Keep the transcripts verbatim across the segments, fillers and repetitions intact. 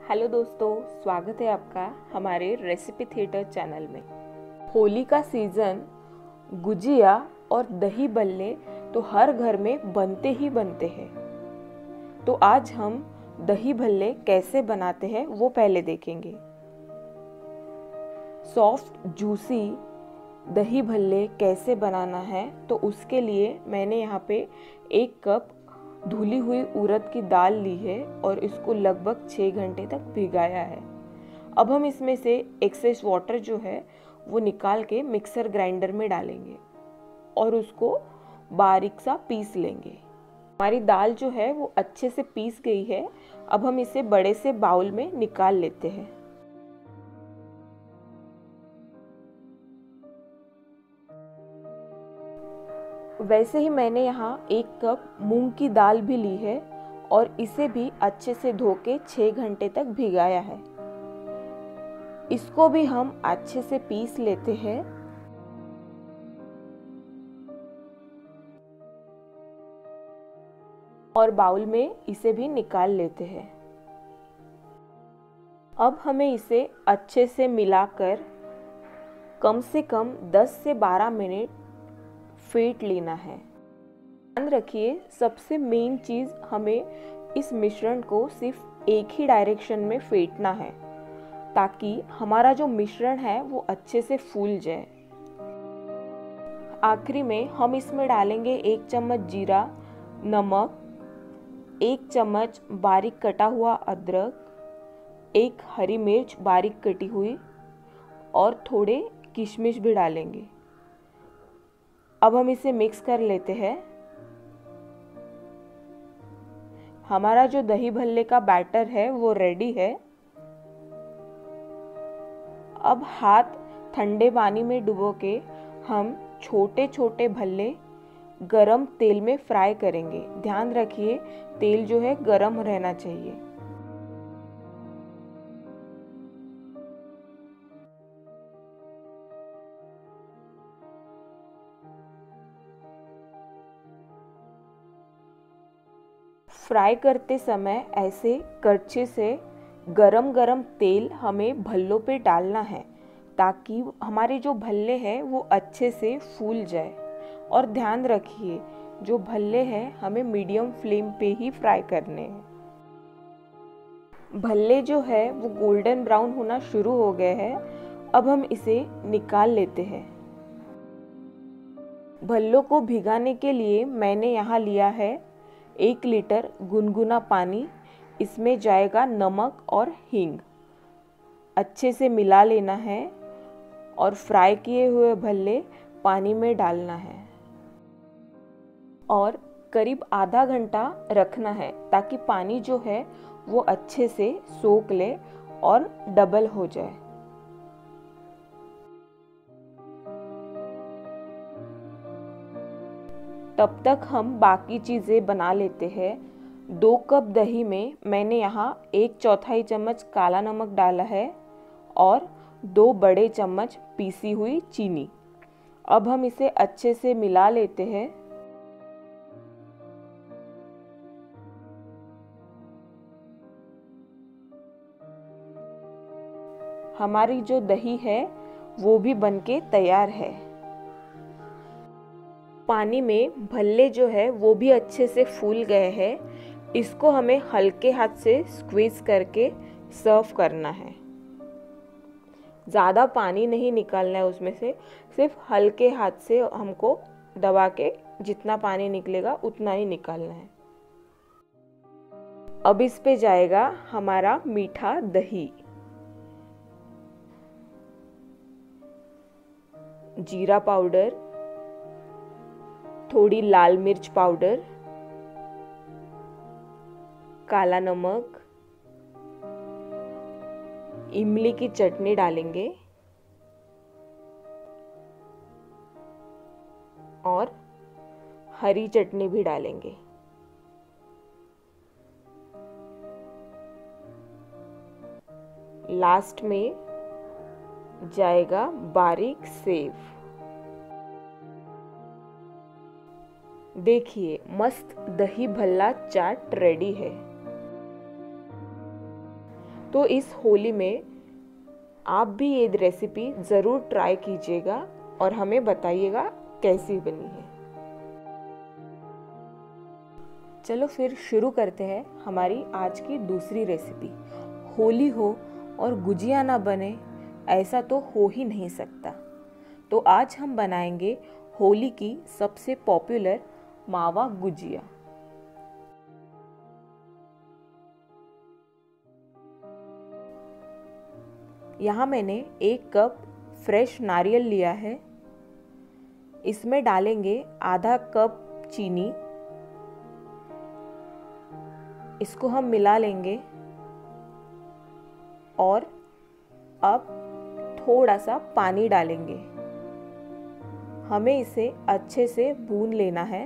Hello दोस्तों, स्वागत है आपका हमारे रेसिपी थिएटर चैनल में। होली का सीज़न, गुजिया और दही बल्ले तो हर घर में बनते ही बनते हैं। तो आज हम दही भल्ले कैसे बनाते हैं वो पहले देखेंगे। सॉफ्ट जूसी दही भल्ले कैसे बनाना है तो उसके लिए मैंने यहाँ पे एक कप धुली हुई उड़द की दाल ली है और इसको लगभग छः घंटे तक भिगाया है। अब हम इसमें से एक्सेस वाटर जो है वो निकाल के मिक्सर ग्राइंडर में डालेंगे और उसको बारीक सा पीस लेंगे। हमारी दाल जो है वो अच्छे से पीस गई है। अब हम इसे बड़े से बाउल में निकाल लेते हैं। वैसे ही मैंने यहाँ एक कप मूंग की दाल भी ली है और इसे भी अच्छे से धो के छः घंटे तक भिगाया है। इसको भी हम अच्छे से पीस लेते हैं। और बाउल में इसे भी निकाल लेते हैं। अब हमें इसे अच्छे से मिलाकर कम से कम दस से बारह मिनट फेंट लेना है। ध्यान रखिए, सबसे मेन चीज़ हमें इस मिश्रण को सिर्फ एक ही डायरेक्शन में फेंटना है ताकि हमारा जो मिश्रण है वो अच्छे से फूल जाए। आखिरी में हम इसमें डालेंगे एक चम्मच जीरा, नमक, एक चम्मच बारीक कटा हुआ अदरक, एक हरी मिर्च बारीक कटी हुई और थोड़े किशमिश भी डालेंगे। अब हम इसे मिक्स कर लेते हैं। हमारा जो दही भल्ले का बैटर है वो रेडी है। अब हाथ ठंडे पानी में डुबो के हम छोटे छोटे भल्ले गरम तेल में फ्राई करेंगे। ध्यान रखिए, तेल जो है गरम रहना चाहिए। फ्राई करते समय ऐसे करछे से गरम गरम तेल हमें भल्लों पे डालना है ताकि हमारे जो भल्ले हैं वो अच्छे से फूल जाए। और ध्यान रखिए, जो भल्ले हैं हमें मीडियम फ्लेम पे ही फ्राई करने हैं। भल्ले जो है वो गोल्डन ब्राउन होना शुरू हो गए हैं। अब हम इसे निकाल लेते हैं। भल्लों को भिगाने के लिए मैंने यहाँ लिया है एक लीटर गुनगुना पानी। इसमें जाएगा नमक और हींग। अच्छे से मिला लेना है और फ्राई किए हुए भल्ले पानी में डालना है और करीब आधा घंटा रखना है ताकि पानी जो है वो अच्छे से सोख ले और डबल हो जाए। तब तक हम बाकी चीज़ें बना लेते हैं। दो कप दही में मैंने यहाँ एक चौथाई चम्मच काला नमक डाला है और दो बड़े चम्मच पीसी हुई चीनी। अब हम इसे अच्छे से मिला लेते हैं। हमारी जो दही है वो भी बनके तैयार है। पानी में भल्ले जो है वो भी अच्छे से फूल गए हैं। इसको हमें हल्के हाथ से स्क्वीज करके सर्व करना है। ज़्यादा पानी नहीं निकालना है उसमें से, सिर्फ हल्के हाथ से हमको दबा के जितना पानी निकलेगा उतना ही निकालना है। अब इस पे जाएगा हमारा मीठा दही, जीरा पाउडर, थोड़ी लाल मिर्च पाउडर, काला नमक, इमली की चटनी डालेंगे और हरी चटनी भी डालेंगे। लास्ट में जाएगा बारीक सेव। देखिए, मस्त दही भल्ला चाट रेडी है। तो इस होली में आप भी ये रेसिपी ज़रूर ट्राई कीजिएगा और हमें बताइएगा कैसी बनी है। चलो फिर शुरू करते हैं हमारी आज की दूसरी रेसिपी। होली हो और गुजिया ना बने, ऐसा तो हो ही नहीं सकता। तो आज हम बनाएंगे होली की सबसे पॉपुलर मावा गुजिया। यहाँ मैंने एक कप फ्रेश नारियल लिया है। इसमें डालेंगे आधा कप चीनी। इसको हम मिला लेंगे और अब थोड़ा सा पानी डालेंगे। हमें इसे अच्छे से भून लेना है।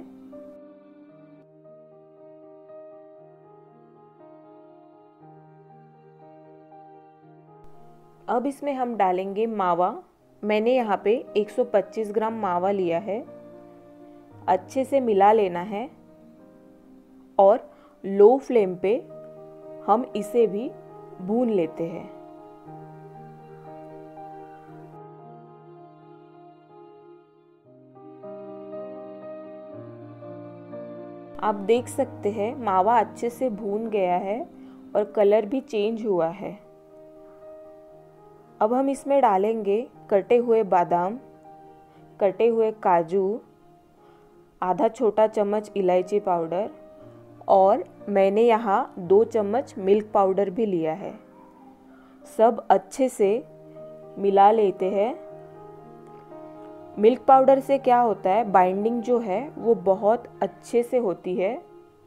अब इसमें हम डालेंगे मावा। मैंने यहाँ पे एक सौ पच्चीस ग्राम मावा लिया है। अच्छे से मिला लेना है और लो फ्लेम पे हम इसे भी भून लेते हैं। आप देख सकते हैं मावा अच्छे से भून गया है और कलर भी चेंज हुआ है। अब हम इसमें डालेंगे कटे हुए बादाम, कटे हुए काजू, आधा छोटा चम्मच इलायची पाउडर और मैंने यहाँ दो चम्मच मिल्क पाउडर भी लिया है। सब अच्छे से मिला लेते हैं। मिल्क पाउडर से क्या होता है, बाइंडिंग जो है वो बहुत अच्छे से होती है।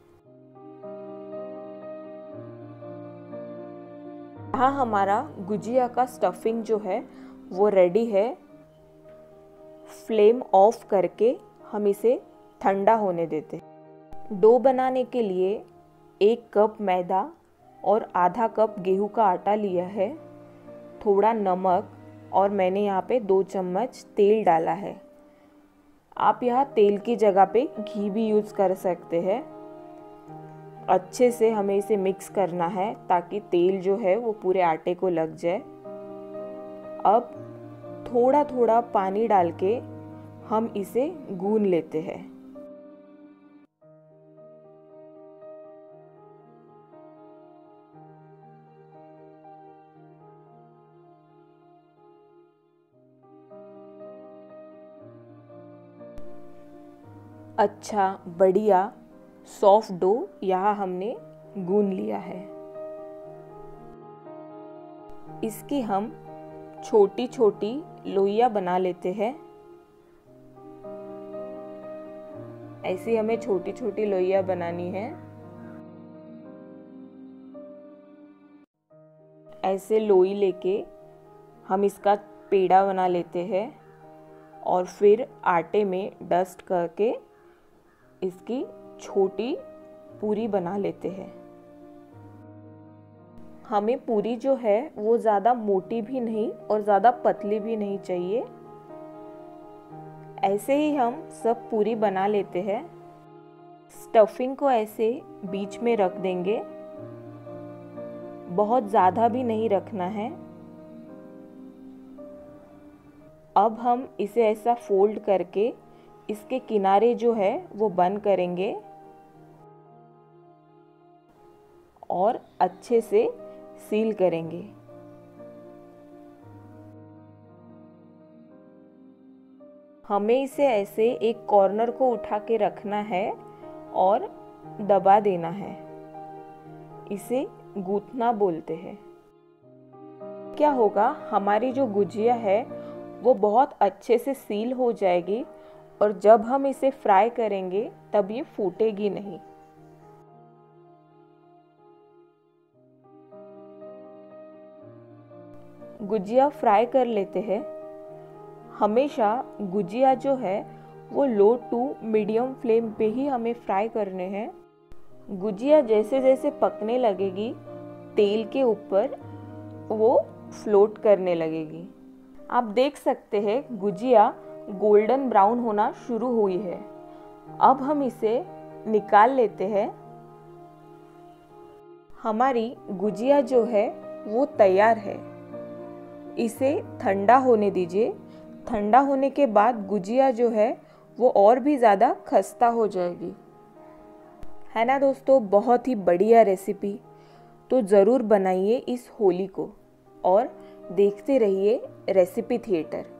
यहाँ हमारा गुजिया का स्टफिंग जो है वो रेडी है। फ्लेम ऑफ करके हम इसे ठंडा होने देते हैं। डो बनाने के लिए एक कप मैदा और आधा कप गेहूं का आटा लिया है, थोड़ा नमक और मैंने यहाँ पे दो चम्मच तेल डाला है। आप यहाँ तेल की जगह पे घी भी यूज़ कर सकते हैं। अच्छे से हमें इसे मिक्स करना है ताकि तेल जो है वो पूरे आटे को लग जाए। अब थोड़ा थोड़ा पानी डाल के हम इसे गूंद लेते हैं। अच्छा बढ़िया सॉफ्ट डो यहाँ हमने गूंद लिया है। इसकी हम छोटी छोटी लोइयां बना लेते हैं। ऐसी हमें छोटी छोटी लोइयां बनानी है। ऐसे लोई लेके हम इसका पेड़ा बना लेते हैं और फिर आटे में डस्ट करके इसकी छोटी पूरी बना लेते हैं। हमें पूरी जो है वो ज़्यादा मोटी भी नहीं और ज़्यादा पतली भी नहीं चाहिए। ऐसे ही हम सब पूरी बना लेते हैं। स्टफिंग को ऐसे बीच में रख देंगे, बहुत ज़्यादा भी नहीं रखना है। अब हम इसे ऐसा फोल्ड करके इसके किनारे जो है वो बंद करेंगे और अच्छे से सील करेंगे। हमें इसे ऐसे एक कॉर्नर को उठा के रखना है और दबा देना है। इसे गूंथना बोलते हैं। क्या होगा, हमारी जो गुजिया है वो बहुत अच्छे से सील हो जाएगी और जब हम इसे फ्राई करेंगे तब ये फूटेगी नहीं। गुजिया फ्राई कर लेते हैं। हमेशा गुजिया जो है वो लो टू मीडियम फ्लेम पे ही हमें फ्राई करने हैं। गुजिया जैसे जैसे पकने लगेगी तेल के ऊपर वो फ्लोट करने लगेगी। आप देख सकते हैं गुजिया गोल्डन ब्राउन होना शुरू हुई है। अब हम इसे निकाल लेते हैं। हमारी गुजिया जो है वो तैयार है। इसे ठंडा होने दीजिए। ठंडा होने के बाद गुजिया जो है वो और भी ज़्यादा खस्ता हो जाएगी। है ना दोस्तों, बहुत ही बढ़िया रेसिपी। तो ज़रूर बनाइए इस होली को और देखते रहिए रेसिपी थिएटर।